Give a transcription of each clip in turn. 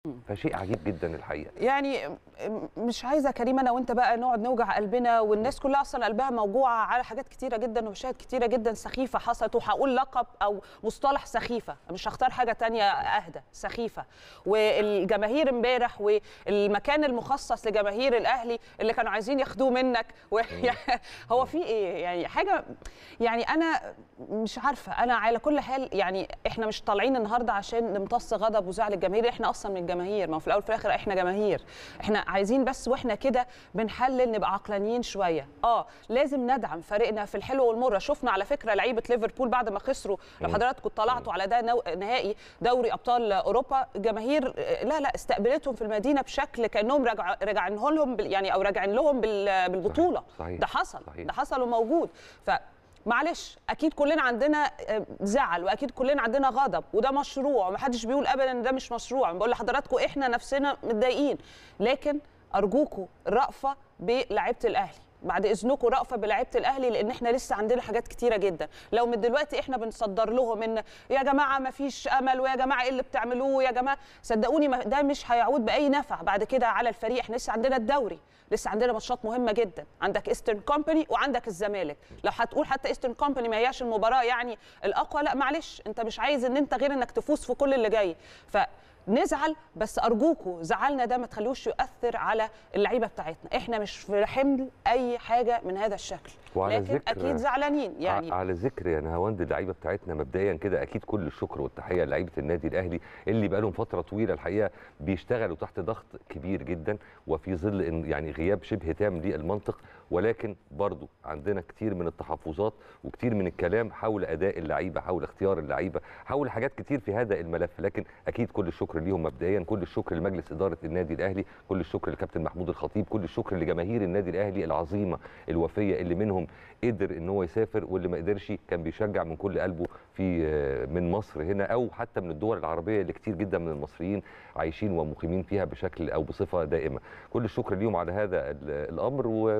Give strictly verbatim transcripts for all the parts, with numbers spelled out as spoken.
فشيء عجيب جدا الحقيقه. يعني مش عايزه كريم انا وانت بقى نقعد نوجع قلبنا، والناس كلها اصلا قلبها موجوعه على حاجات كتيره جدا ومشاهد كتيره جدا سخيفه حصلت، وهقول لقب او مصطلح سخيفه، مش هختار حاجه تانية اهدى، سخيفه. والجماهير امبارح والمكان المخصص لجماهير الاهلي اللي كانوا عايزين ياخدوه منك و... هو في ايه يعني حاجه، يعني انا مش عارفه. انا على كل حال يعني احنا مش طالعين النهارده عشان نمتص غضب وزعل الجماهير، احنا اصلا من الجماهير، ما في الاول وفي الاخر احنا جماهير. احنا عايزين بس واحنا كده بنحلل نبقى عقلانيين شويه. اه لازم ندعم فريقنا في الحلو والمره. شفنا على فكره لعيبه ليفربول بعد ما خسروا، لو حضراتكم طلعتوا على ده نهائي دوري ابطال اوروبا، الجماهير لا لا استقبلتهم في المدينه بشكل كانهم راجع راجعين لهم يعني او راجعين لهم بالبطوله. صحيح. صحيح. ده حصل. صحيح. ده حصل وموجود. ف معلش اكيد كلنا عندنا زعل واكيد كلنا عندنا غضب، وده مشروع ومحدش بيقول ابدا ان ده مش مشروع. بقول لحضراتكم احنا نفسنا متضايقين، لكن ارجوكم رأفة بلاعيبه الاهلي، بعد اذنكم رأفة بلاعيبه الاهلي، لان احنا لسه عندنا حاجات كتيره جدا. لو من دلوقتي احنا بنصدر لهم ان يا جماعه ما فيش امل ويا جماعه ايه اللي بتعملوه يا جماعه، صدقوني ده مش هيعود باي نفع بعد كده على الفريق. احنا لسه عندنا الدوري، لسه عندنا ماتشات مهمه جدا، عندك ايسترن كومباني وعندك الزمالك. لو هتقول حتى ايسترن كومباني ما هياش المباراه يعني الاقوى، لا معلش انت مش عايز ان انت غير انك تفوز في كل اللي جاي. ف نزعل بس ارجوكوا زعلنا ده ما تخلوش يؤثر على اللعيبه بتاعتنا. احنا مش في حمل اي حاجه من هذا الشكل، لكن اكيد زعلانين. يعني على ذكر يا نهاوند اللعيبه بتاعتنا مبدئيا كده اكيد كل الشكر والتحيه لعيبه النادي الاهلي اللي بقى لهم فتره طويله الحقيقه بيشتغلوا تحت ضغط كبير جدا وفي ظل يعني غياب شبه تام للمنطق، ولكن برضو عندنا كتير من التحفظات وكتير من الكلام حول اداء اللعيبه، حول اختيار اللعيبه، حول حاجات كتير في هذا الملف. لكن اكيد كل الشكر ليهم مبدئيا، كل الشكر لمجلس اداره النادي الاهلي، كل الشكر لكابتن محمود الخطيب، كل الشكر لجماهير النادي الاهلي العظيمه الوفيه اللي منهم قدر ان هو يسافر واللي ما قدرش كان بيشجع من كل قلبه في من مصر هنا او حتى من الدول العربيه اللي كتير جدا من المصريين عايشين ومقيمين فيها بشكل او بصفه دائمه. كل الشكر ليهم على هذا الامر، و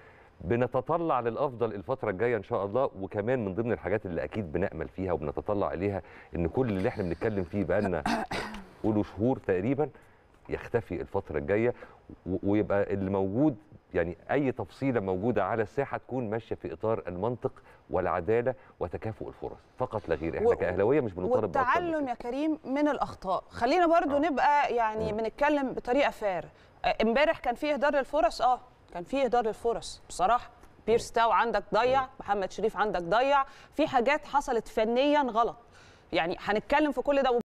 بنتطلع للافضل الفتره الجايه ان شاء الله. وكمان من ضمن الحاجات اللي اكيد بنامل فيها وبنتطلع اليها ان كل اللي احنا بنتكلم فيه بقالنا قولوا شهور تقريبا يختفي الفتره الجايه، ويبقى اللي موجود يعني اي تفصيله موجوده على الساحه تكون ماشيه في اطار المنطق والعداله وتكافؤ الفرص فقط لا غير. احنا و... كاهلاويه مش بنطالب والتعلم يا كريم من الاخطاء. خلينا برضو آه. نبقى يعني بنتكلم بطريقه فير. امبارح كان فيه اهدار للفرص، اه كان فيه اهدار للفرص بصراحه. بيرس تاو عندك ضيع، محمد شريف عندك ضيع، في حاجات حصلت فنيا غلط. يعني هنتكلم في كل ده.